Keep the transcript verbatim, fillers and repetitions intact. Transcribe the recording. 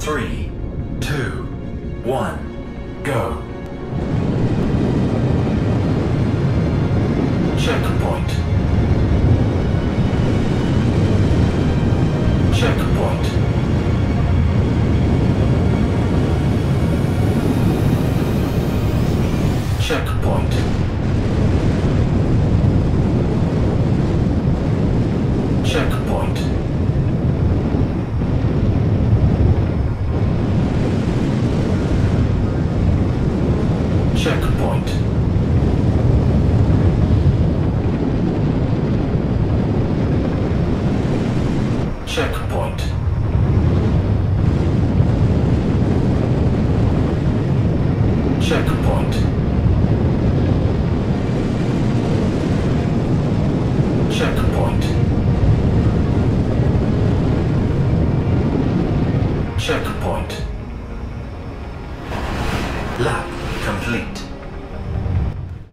Three, two, one, go. Checkpoint. Checkpoint. Checkpoint. Checkpoint. Checkpoint. Checkpoint. Checkpoint. Checkpoint. Checkpoint. Lap complete.